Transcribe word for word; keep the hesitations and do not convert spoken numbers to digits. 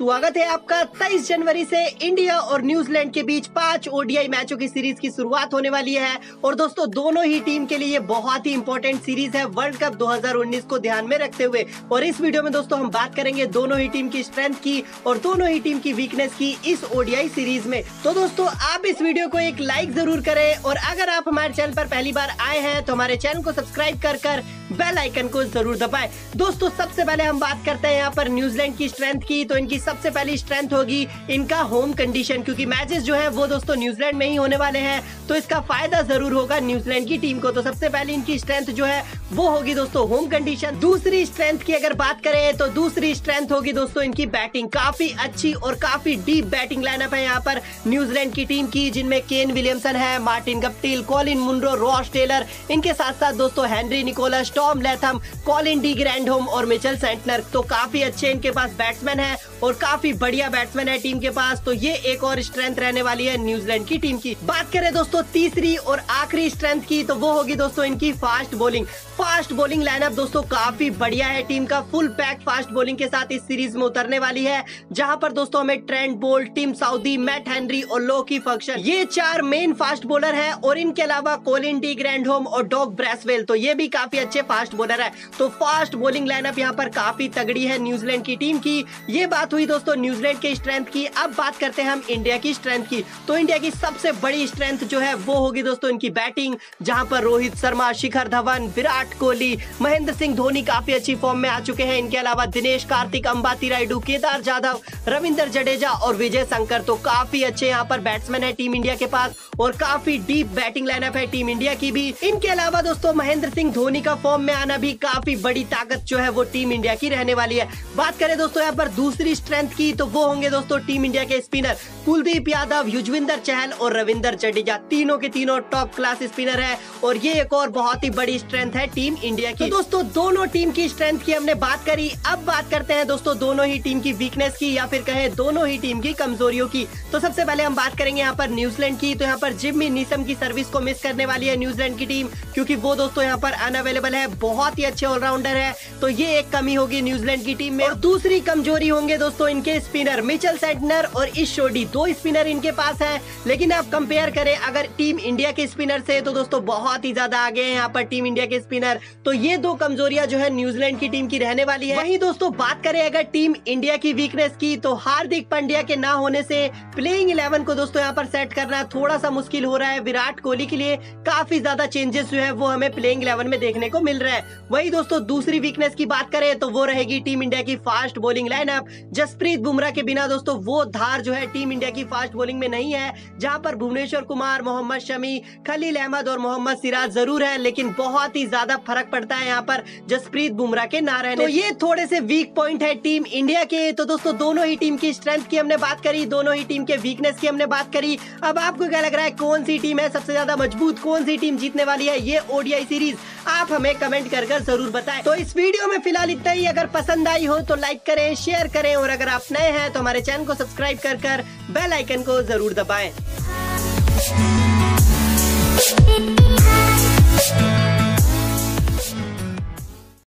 स्वागत है आपका। तेईस जनवरी से इंडिया और न्यूजीलैंड के बीच पांच ओडीआई मैचों की सीरीज की शुरुआत होने वाली है और दोस्तों दोनों ही टीम के लिए ये बहुत ही इंपॉर्टेंट सीरीज है वर्ल्ड कप दो हज़ार उन्नीस को ध्यान में रखते हुए। और इस वीडियो में दोस्तों हम बात करेंगे दोनों ही टीम की स्ट्रेंथ की और दोनों ही टीम की वीकनेस की इस ओडीआई सीरीज में। तो दोस्तों आप इस वीडियो को एक लाइक जरूर करें और अगर आप हमारे चैनल पर पहली बार आए हैं तो हमारे चैनल को सब्सक्राइब कर कर बेल आइकन को जरूर दबाएं। दोस्तों सबसे पहले हम बात करते हैं यहाँ पर न्यूजीलैंड की स्ट्रेंथ की। तो इनकी सबसे पहली स्ट्रेंथ होगी इनका होम कंडीशन, क्योंकि मैचेस जो है वो दोस्तों न्यूजीलैंड में ही होने वाले हैं, तो इसका फायदा जरूर होगा न्यूजीलैंड की टीम को। तो सबसे पहले इनकी स्ट्रेंथ जो है वो होगी दोस्तों होम कंडीशन। दूसरी स्ट्रेंथ की अगर बात करें तो दूसरी स्ट्रेंथ होगी दोस्तों इनकी बैटिंग। काफी अच्छी और काफी डीप बैटिंग लाइनअप है यहाँ पर न्यूजीलैंड की टीम की, जिनमें केन विलियमसन है, Martin Guptill, Colin Munro, Ross Taylor, इनके साथ साथ दोस्तों Henry Nicholls, Tom Latham, Colin de Grandhomme और मिचेल सेंटनर। तो काफी अच्छे इनके पास बैट्समैन है और काफी बढ़िया बैट्समैन है टीम के पास। तो ये एक और स्ट्रेंथ रहने वाली है न्यूजीलैंड की टीम की। बात करें दोस्तों तीसरी और आखिरी स्ट्रेंथ की, तो वो होगी दोस्तों इनकी fast bowling. Fast bowling lineup दोस्तों काफी बढ़िया है टीम का। फुल पैक फास्ट बॉलिंग के साथ इस सीरीज में उतरने वाली है, जहां पर दोस्तों हमें Trent Boult, Tim Southee, Matt Henry और लोकी फंक्शन, ये चार मेन फास्ट बॉलर है। और इनके अलावा कॉलिन डी ग्रैंडहोम और डॉग ब्रैसवेल, तो ये भी काफी अच्छे फास्ट बॉलर है। तो फास्ट बॉलिंग लाइनअप यहाँ पर काफी तगड़ी है न्यूजीलैंड की टीम की। ये बात हुई दोस्तों न्यूजीलैंड के स्ट्रेंथ की। अब बात करते हैं हम इंडिया की स्ट्रेंथ की। तो इंडिया की सबसे बड़ी स्ट्रेंथ जो है वो होगी दोस्तों इनकी बैटिंग, जहां पर रोहित शर्मा, शिखर धवन, विराट कोहली, महेंद्र सिंह धोनी काफी अच्छी फॉर्म में आ चुके हैं। इनके अलावा दिनेश कार्तिक, अंबाती रायडू, केदार जाधव, रविंद्र जडेजा और विजय शंकर, तो काफी अच्छे यहाँ पर बैट्समैन है टीम इंडिया के पास और काफी डीप बैटिंग लाइनअप है टीम इंडिया की भी। इनके अलावा दोस्तों महेंद्र सिंह धोनी का फॉर्म में आना भी काफी बड़ी ताकत जो है वो टीम इंडिया की रहने वाली है। बात करें दोस्तों यहाँ पर दूसरी स्ट्रेंथ की, तो वो होंगे दोस्तों टीम इंडिया के स्पिनर कुलदीप यादव, युजवेंद्र चहल और रविंद्र जडेजा। तीनों के तीनों टॉप क्लास स्पिनर है और ये एक और बहुत ही बड़ी स्ट्रेंथ है टीम इंडिया की। तो दोस्तों दोनों टीम की स्ट्रेंथ की हमने बात करी। अब बात करते हैं दोस्तों दोनों ही टीम की वीकनेस की, या फिर कहें दोनों ही टीम की कमजोरियों की। तो सबसे पहले हम बात करेंगे यहाँ पर न्यूजीलैंड की। तो यहाँ पर जिम्मी नीसम की सर्विस को मिस करने वाली है न्यूजीलैंड की टीम, क्योंकि वो दोस्तों यहाँ पर अनअवेलेबल है। बहुत ही अच्छे ऑलराउंडर है, तो ये एक कमी होगी न्यूजीलैंड की टीम में। और दूसरी कमजोरी होंगे दोस्तों इनके स्पिनर मिचेल सेंटनर और इशोडी। दो स्पिनर इनके पास है, लेकिन आप कंपेयर करें अगर टीम इंडिया के स्पिनर से तो दोस्तों बहुत ही ज्यादा आगे हैं यहाँ पर टीम इंडिया के स्पिनर। तो ये दो कमजोरियां जो है न्यूजीलैंड की टीम की रहने वाली है। वहीं दोस्तों बात करें अगर टीम इंडिया की वीकनेस की, तो हार्दिक पांड्या के ना होने से प्लेइंग इलेवन को दोस्तों यहाँ पर सेट करना थोड़ा सा मुश्किल हो रहा है। विराट कोहली के लिए काफी ज्यादा चेंजेस जो है वो हमें प्लेइंग इलेवन में देखने को मिल रहा है। वही दोस्तों दूसरी वीकनेस की बात करें तो वो रहेगी टीम इंडिया की fast bowling lineup. Jasprit Bumrah के बिना दोस्तों वो धार जो है टीम इंडिया की फास्ट बॉलिंग में नहीं है, जहां पर भुवनेश्वर कुमार, मोहम्मद शमी, खलील अहमद और मोहम्मद सिराज जरूर है, लेकिन बहुत ही ज्यादा फर्क पड़ता है यहाँ पर जसप्रीत बुमराह के ना रहने। तो ये थोड़े से वीक पॉइंट है टीम इंडिया के। तो दोस्तों दोनों ही टीम की स्ट्रेंथ की हमने बात करी, दोनों ही टीम के वीकनेस की हमने बात करी। अब आपको क्या लग रहा है कौन सी टीम है सबसे ज्यादा मजबूत, कौन सी टीम जीतने वाली है ये ओडीआई सीरीज? आप हमें कमेंट कर कर जरूर बताएं। तो इस वीडियो में फिलहाल इतना ही। अगर पसंद आई हो तो लाइक करें, शेयर करें और अगर आप नए हैं तो हमारे चैनल को सब्सक्राइब कर कर बेल आइकन को जरूर दबाएं।